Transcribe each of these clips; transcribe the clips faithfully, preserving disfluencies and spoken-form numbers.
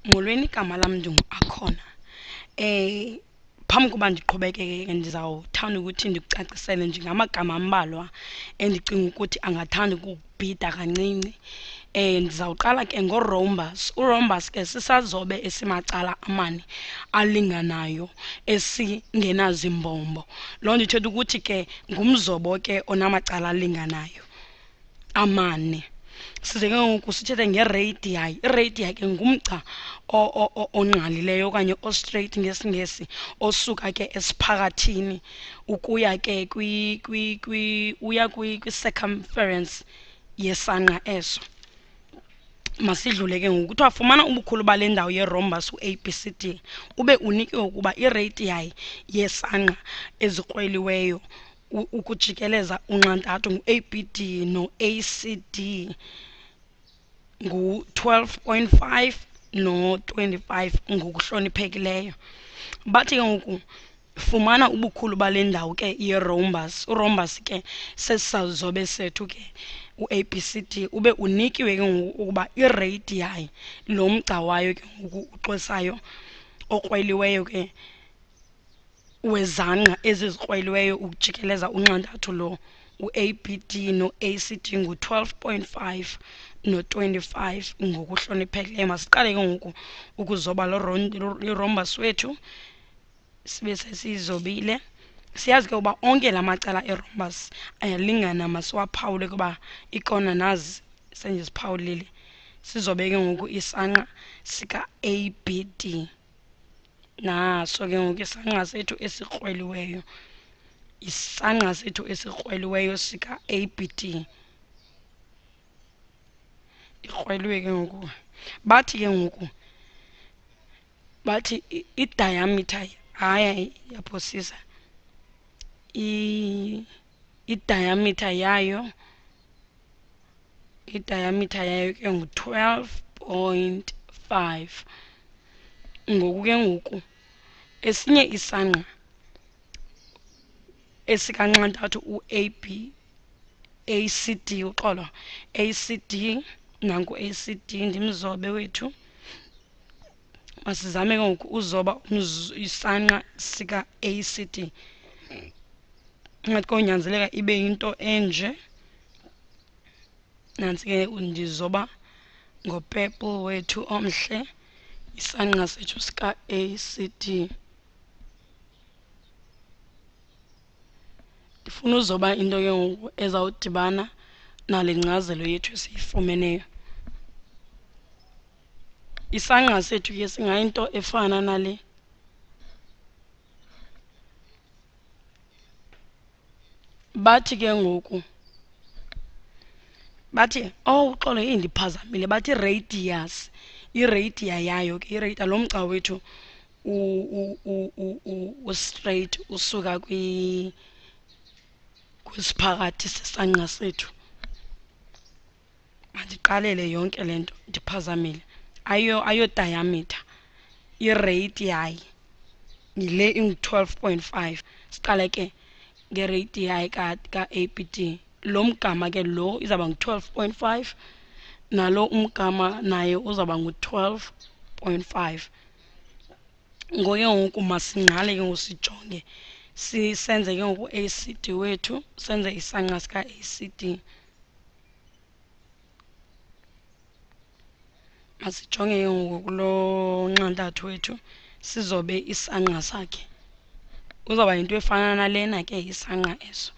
Molweni, igama lam ndingu-Akhona. Eh phambi koba ndiqhubekeke ke ndizawuthanda ukuthi ndikucacisele nje ngamagama ambalwa endicinga ukuthi angathanda ukukubhida kancinci. Eh ndizawuqala ke ngo-rhombus. U-rhombus ke sisazobe esimacala amane alinganayo esingenazimbombo. Loo nto ithetha ukuthi ke ngumzobo ke onamacala alinganayo amane. Size ke ngoku sithethe ngeradii. Iradii ke ngumgca ongqalileyo okanye o-straight ngesingesi osuka ke esiphakathini ukuya ke kwi kwi kwi uya kwi-circumference yesangqa eso. Masidlule ke ngoku. Kuthiwa fumana ubukhulu bale ndawo ye-rhombus u-A B C D ube unikiwe ukuba iradii yesangqa ezikrweliweyo ukujikeleza unxantathu ngu-A B D no-A C D ngu-twelve point five no-twenty-five ngokuhloniphekileyo. Bathi ke ngoku fumana ubukhulu bale ndawo ke ye-rhombus. U-rhombus ke sesisazobe sethu ke u-A B C D ube unikiwe ke ngoku ukuba iradii lo mgca wayo ke ngoku uxwesayo okrweliweyo ke wezangqa ezizikrweliweyo ukujikeleza unxantathu lo u-A B D no-A C D ngu-twelve point five no-twenty-five ngokuhloniphekileyo. Masiqale ke ngoku ukuzoba lo-rhombus wethu sibe sesiyizobile. Siyazi ke uba onke la macala e-rhombus ayalingana. Masiwaphawule kuba iikona nazi sendiziphawulile. Sizobe ke ngoku isangqa sika-A B D. Naso ke ngoku isangqa sethu esikrweliweyo. Isangqa sethu esikrweliweyo sika-A B D. Ikrweliwe ke ngoku. Bathi ke ngoku bathi i-diameter, hayi yaphosisa, i-diameter yayo i-diameter yayo ke ngu-twelve point five. Ngoku ke ngoku esinye isangqa esikanxantathu u-A B A C D, uxolo, A C D nanku A C D ndimzobe wethu. Masizame ke ngoku uzoba isangqa sika-A C D. Ingathi konyanzeleka ibe yinto enje. Nantsi ke ndizoba ngo-purple wethu omhle isangqa sethu sika-A C D. Ndifuna uzoba into ke ngoku ezawudibana nale nkcazelo yethu esiyifumeneyo. Isangqa sethu ke singayinto efana nale. Bathi ke ngoku bathi oh uxolo yini ndiphazamile. Bathi radius, iradii yayo ke iradii lo mgca wethu u-straight usuka kwi kwisiphakathi sesangqa sethu. Mandiqalele yonke le nto ndiphazamile. Ayo ayo diameter, iradii yile ingu-twelve point five. Siqale ke ngeradii ka-A B D. Lo mgama ke lo izawuba ngu-twelve point five nalo umgama naye uzawuba ngu-twelve point five. Ngoku ke ngoku masingqale ke ngoku sijonge sisenze ke ngoku A C D wethu, senze isangqa sika-A C D. Masijonge ke ngoku kulo nxantathu wethu sizobe isangqa sakhe. Uzawuba yinto efana nalena ke isangqa eso.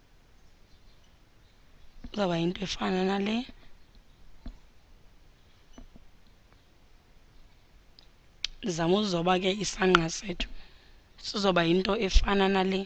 Uzawuba yinto efana nale. Ndizama uzoba ke isangqa sethu sizoba yinto efana nale.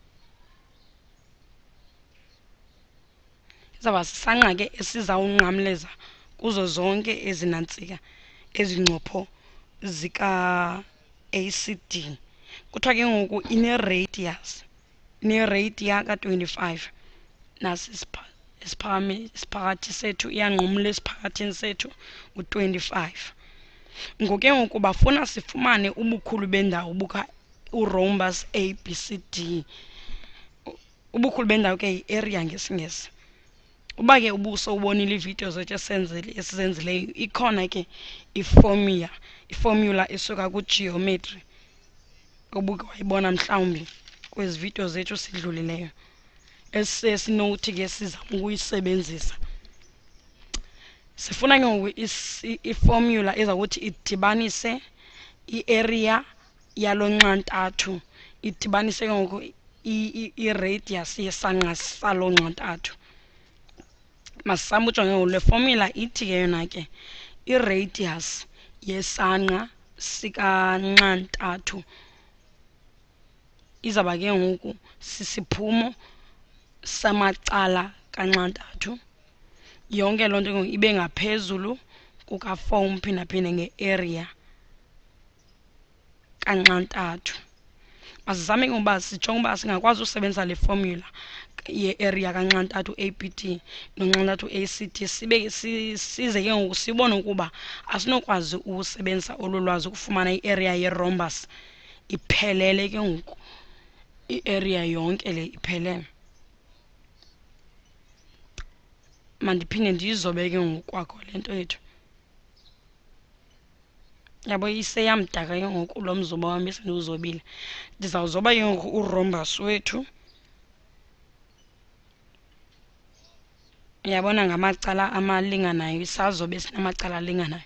Izawuba sisangqa ke esizawunqamleza kuzo zonke ezi nantsika ezincopho zika-A C D. Kuthiwa ke ngoku ine-radius, ine-radii ka-twenty-five. Nasi isiphakathi sethu iyanqumla esiphakathini sethu u-twenty-five. Ngoku ke ngoku bafuna sifumane ubukhulu bendawo buka u-rhombus A B C D. Ubukhulu bendawo ke yi-area ngesingesi. uba ke ubuso ubonile iividiyo zethu esizenzileyo, ikhona ke iformula iformula esuka kugeometry obuke wayibona mhlawumbi kwezi vidiyo zethu sidlulileyo, esinothi ke sizama ukuyisebenzisa. Sifuna ke ngoku iformula ezawuthi idibanise i-area yalo nxantathu, idibanise ke ngoku i-radius yesangqa salo nxantathu. Masizame ujonge ngoku le formula ithi ke yona ke i-radius yesangqa sikanxantathu izawuba ke ngoku sisiphumo samacala kanxantathu. Yonke loo nto ke ngoku ibe ngaphezulu kuka-four umphindaphinde nge-area kanxantathu. Masizame ke ngokuba sijonge uba singakwazi usebenzisa le formula ye-area kanxantathu A B D nonxantathu A C D, sibe size ke ngoku sibone ukuba asinokwazi ukusebenzisa olu lwazi ukufumana i-area ye-rhombus iphelele ke ngoku, i-area yonke le iphelele. Mandiphinde ndiyizobe ke ngoku kwakho le nto yethu. Yabo iseyamdaka ke ngoku lo mzobo wam esendiwuzobile. Ndizawuzoba ke ngoku u-rhombus wethu. Uyabona ngamacala amalinganayo, isazobe sinamacala alinganayo.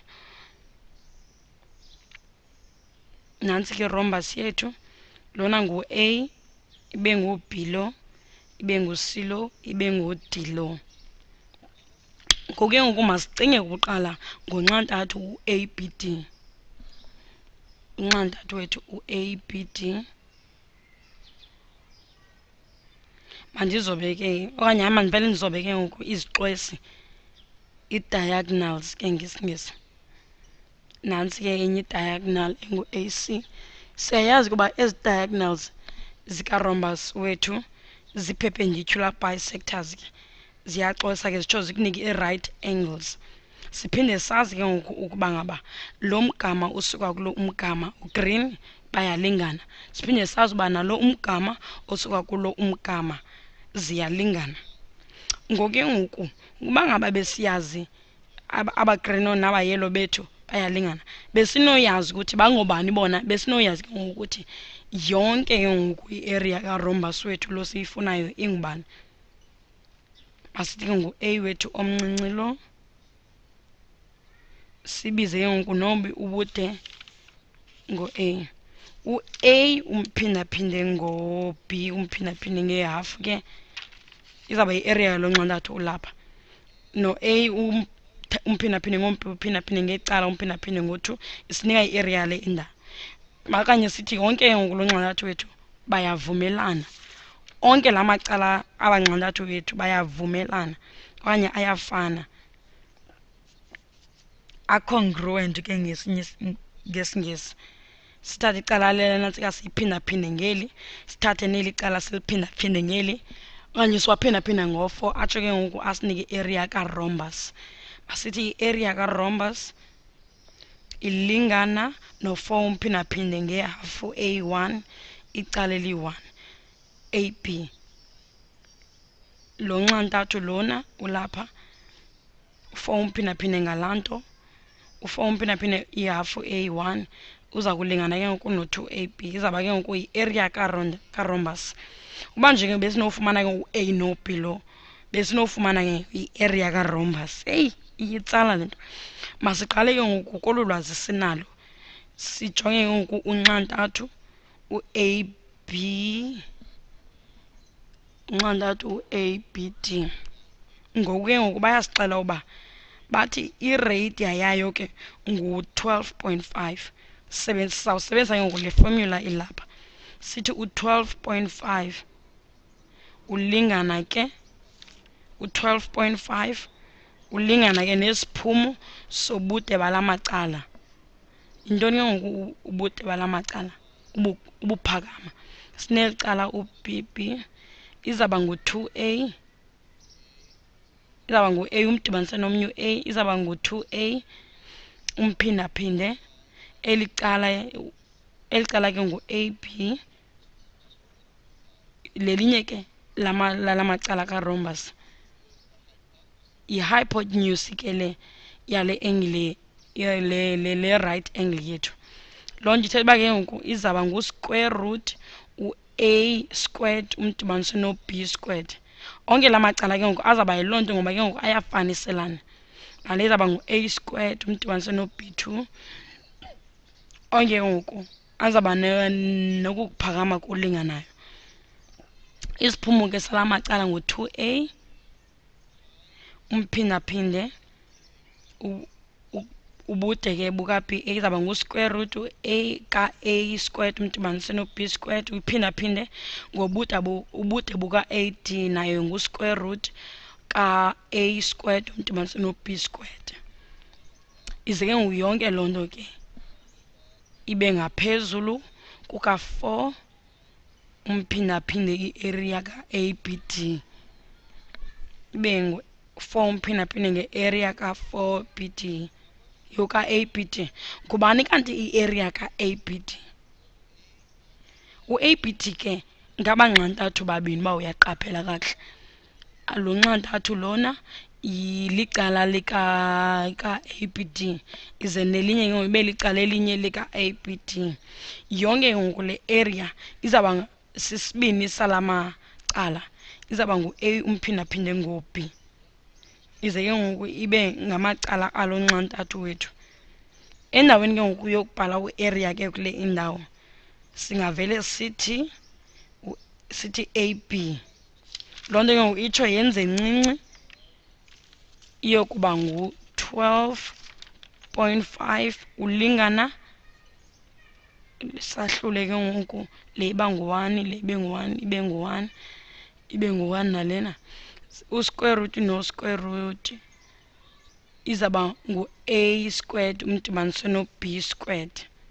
Nantsi ke i-rhombus yethu. Lona ngu-A, ibe ngu-B lo, ibe ngu-C lo, ibe ngu-D lo. Ngoku ke ngoku masicinge kuqala ngonxantathu u-A B D. Unxantathu wethu u-A B D. Mandizobe ke okanye hayi mandivele ndizobe ke ngoku izixwesi, ii-diagonals ke ngesiNgesi. Nantsi ke enye i-diagonal engu-A C. Siyayazi ukuba ezi diagonals zika-rhombus wethu zii-perpendicular bisectors ke, ziyaxwesa ke zitsho zikunike ii-right angles. Siphinde sazi ke ngoku ukuba ngaba lo mgama usuka kulo umgama u-green bayalingana. Siphinde sazi uba nalo umgama osuka kulo umgama ziyalingana. Ngoku ke ngoku ukuba ngaba besiyazi aba-green naba-yellow bethu bayalingana, besinoyazi ukuthi bangobani bona, besinoyazi ke ngoku ukuthi yonke ke ngoku i-area ka-rhombus wethu lo siyifunayo ingubani. Masithi ke ngu-A wethu omncinci lo, sibize ke ngoku noba ubude ngo-A. U-A umphindaphinde ngo-B umphindaphinde ngehafu ke izawuba yi-area yalo nxantathu ulapha. No-A umphindaphinde ngo-B umphindaphinde ngecala umphindaphinde ngo-two isinika i-area le indawo. Okanye sithi yonke ke ngoku lo nxantathu wethu bayavumelana. Onke la macala abanxantathu wethu bayavumelana okanye ayafana, a-congruent ke ngesiNgesi. Sithathe icala lenantsika siyiphindaphinde ngeli, sithathe neli cala siliphindaphinde ngeli, okanye siwaphindaphinde ngo-four atsho ke ngoku asinike i-area ka-rhombus. Masithi i-area ka-rhombus ilingana no-four umphindaphinde ngehafu A one, icala eli-one A B. Lo nxantathu lona ulapha, u-four umphindaphinde ngalaa nto, u-four umphindaphinde ihafu A one uza kulingana ke ngoku no-two A B. Izawuba ke ngoku yi-area ka-rhombus. Uba nje ke besinofumana ke u-A no-B lo, besinofumana ke i-area ka-rhombus. Heyi, iyitsala le nto. Masiqale ke ngoku kolu lwazi sinalo, sijonge ke ngoku unxantathu u-A B, unxantathu u-A B D. Ngoku ke ngoku bayasixela uba bathi i-radius yayo ke ngu-twelve point five. Sizawusebenzisa ke ngoku le formula ilapha. Sithi u-twelve point five ulingana ke u-twelve point five ulingana ke nesiphumo sobude bala macala. Yintoni ke ngoku ubude bala macala, ubuphakama? Sineli cala u-B B izawuba ngu-two A, izawuba ngu-A umdibanise nomnye u-A, izawuba ngu-two A umphindaphinde eli cala, eli cala ke ngu-A B, lelinye ke lala macala ka-rhombus yi-hypotenuse ke le yale angle le le le right angle yethu. Loo nto ithetha uba ke ngoku izawuba ngu-square root u-a squared umdibanise no-b squared. Onke la macala ke ngoku azawuba yiloo nto ngoba ke ngoku ayafaniselana. Nale izawuba ngu-a squared umdibanise no-b two. Onke ke ngoku azawuba nokukuphakama kulinganayo. Isiphumo ke sala macala ngu-two a umphindaphinde ubude ke buka-b a izawuba ngu-square root u-a ka-a squared umdibanise no-b squared. Uyiphindaphinde ngobude ubude buka-a d nayo ngu-square root ka-a squared umdibanise no-b squared. Ize ke ngoku yonke loo nto ke ibe ngaphezulu kuka-four umphindaphinde i-area ka-a b d ibe ngu-four umphindaphinde nge-area ka-four b d yoka-a b d. Ngubani kanti i-area ka-a b d? U-a b d ke ngabanxantathu babini uba uyaqaphela kakuhle. Lo nxantathu lona licala lika-a b d ize nelinye ke ngoku ibe licala elinye lika-a b d. Yonke ke ngoku le area izawuba sisibini sala macala izawuba ngu-a umphindaphinde ngo-b. Ize ke ngoku ibe ngamacala alo nxantathu wethu. Endaweni ke ngoku yokubhala u-area ke kule indawo singavele sithi sithi a b. Loo nto ke ngoku itsho yenze ncinci iyokuba ngu-twelve point five ulingana sahlule ke ngoku le iba ngu-one le ibe ngu-one ibe ngu-one ibe ngu-one nalena. U-square root no-square root izawuba ngu-a squared umdibanise no-b squared.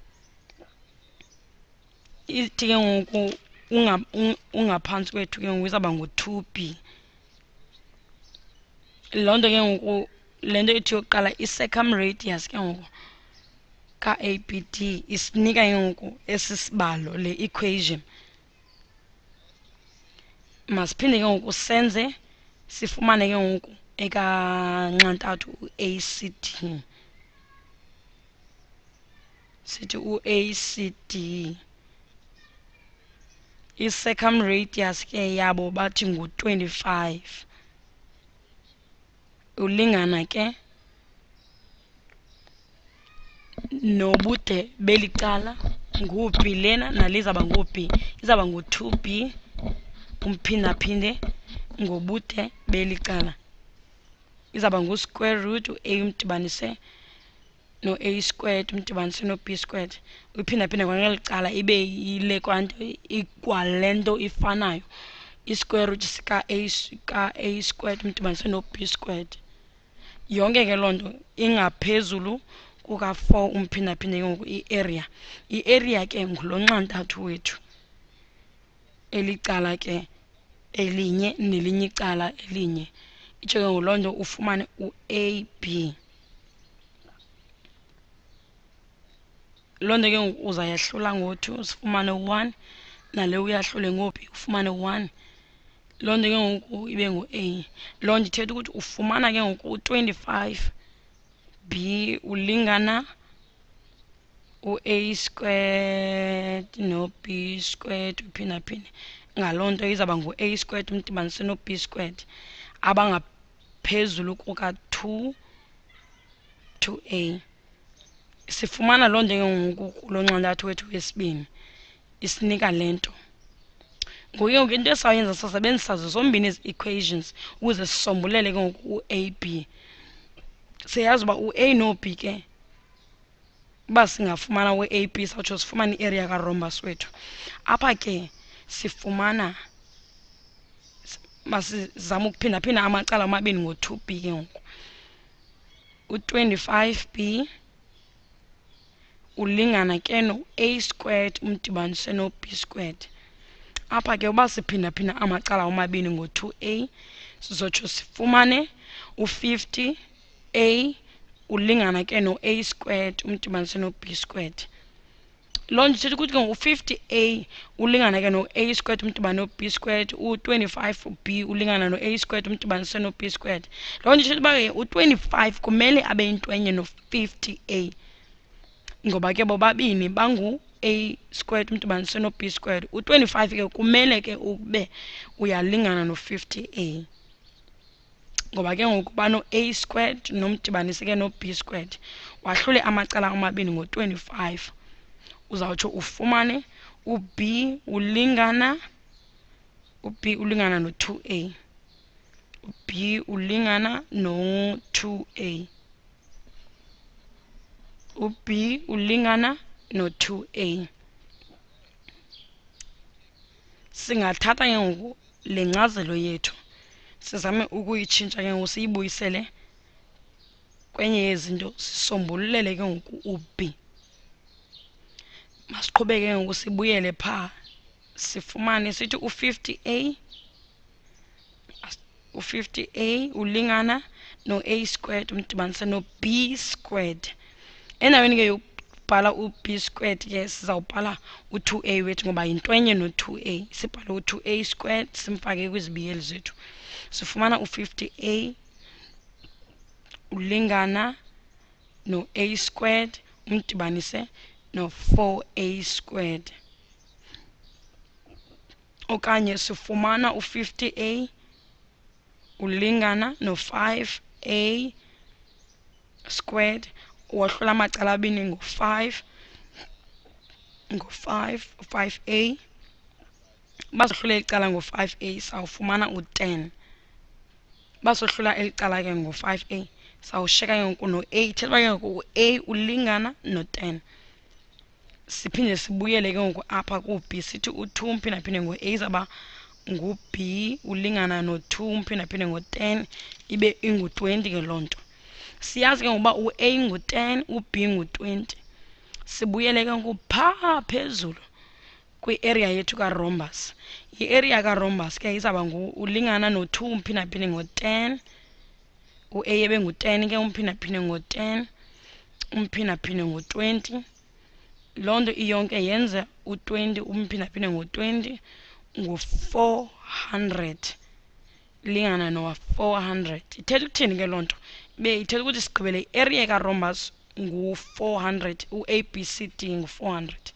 Ithi ke ngoku ungaphantsi kwethu ke ngoku izawuba ngu-two b. Loo nto ke ngoku le nto ithi yokuqala i-circumradius ke ngoku ka-a b d isinika ke ngoku esi sibalo le equation. Masiphinde ke ngoku senze sifumane ke ngoku ekanxantathu u-a c d. Sithi u-a c d i-circumradius ke yabo bathi ngu-twenty-five ulingana ke nobude belicala ngu-b lena nale izawuba ngu-b izawuba ngu-two b umphindaphinde ngobude belicala izawuba ngu-square root u-a umdibanise no-a squared umdibanise no-b squared. Uyiphindaphinde kwangeli cala ibe yile kwanto ikwale nto ifanayo i-square root ka-a ka-a squared umdibanise no-b squared. Yonke ke loo nto ingaphezulu kuka-four umphindaphinde ke ngoku i-area. I-area ke ngulo nxantathu wethu elicala ke elinye nelinye icala elinye. Itsho ke ngoku loo nto ufumane u-a b. Loo nto ke ngoku uzayahlula ngo-two sifumane u-one nale uyahlule ngo-b ufumane u-one. Loo nto ke ngoku ibe ngu-a. Loo nto ithetha ukuthi ufumana ke ngoku u-twenty-five b ulingana u-a squared no-b squared uphindaphinde. Ngaloo nto izawuba ngu-a squared umdibanise no-b squared abangaphezulu kuka-two to a. Sifumana loo nto ke ngoku kulo nxantathu wethu wesibini isinika le nto. Ngoku ke ngoku into esawuyenza sisebenzisa zombini ezi equations ukuze sisombulele ke ngoku u-a b. Siyazi uba u-a no-b ke uba singafumana u-a b sawutsho sifumane i-area ka-rhombus wethu. Apha ke sifumana masizame ukuphindaphinda amacala amabini ngo-two b ke ngoku. U-twenty-five b ulingana ke no-a squared umdibanise no-b squared. Apha ke uba siphindaphinda amacala omabini ngo-two a sizotsho sifumane u-fifty a ulingana ke no-a squared umdibanise no-b squared. loo nto ithetha ukuthi ke u-fifty a ulingana ke no-a squared umdibane no-b squared, u-twenty-five b ulingana no-a squared umdibanise no-b squared. Loo nto ithetha uba ke u-twenty-five kumele abe yintwenye no-fifty a ngoba ke bobabini bangu-a squared umdibanise no-b squared. U-twenty-five ke kumele ke ube uyalingana no-fifty a ngoba ke ngoku bano-a squared nomdibanise ke no-b squared, wahlule amacala amabini ngo-twenty-five. Uzawutsho ufumane u-b ulingana u-b ulingana no-two a, u-b ulingana no-two a, u-b ulingana no-two a. Singathatha ke ngoku le nkcazelo yethu sizame ukuyitshintsha ke ngoku siyibuyisele kwenye yezinto, sisombululele ke ngoku u-b. Masiqhubeke ngoku sibuyele phaa sifumane sithi u-fifty a u-fifty a ulingana no-a squared umdibanise no-b squared. Endaweni ke yokubhala u-b squared ke sizawubhala u-two a wethu ngoba yintwenye no-two a. Sibhale u-two a squared simfake kwizibiyeli zethu. Sifumana u-fifty a ulingana no-a squared umdibanise no-four a squared. Okanye sifumana u-fifty a ulingana no-five a squared, wahlula amacala abini ngo-five ngo-five u-five a. Basohlula icala ngo-five a sawufumana u-ten. Basohlula eli cala ke ngo-five a sawushiyeka ke ngoku no-a, ithetha uba ke ngoku u-a ulingana no-ten. Siphinde sibuyele ke ngoku apha ku-b sithi u-two umphindaphinde ngo-a izawuba ngu-b ulingana no-two umphindaphinde ngo-ten ibe ingu-twenty ke loo nto. Siyazi ke ngokuba u-a ngu-ten u-b ngu-twenty. Sibuyele ke ngoku phaa phezulu kwi-area yethu ka-rhombus. I-area ka-rhombus ke izawuba ulingana no-two umphindaphinde ngo-ten, u-a ebe ngu-ten ke umphindaphinde ngo-ten umphindaphinde ngo-twenty. Loo nto iyonke yenze u-twenty umphindaphinde ngo-twenty ngu-four hundred, lingana no-four hundred. Ithetha ukuthini ke loo nto? Ibe ithetha ukuthi sigqibele i-area ka-rhombus ngu-four hundred, u-A B C D ngu-four hundred.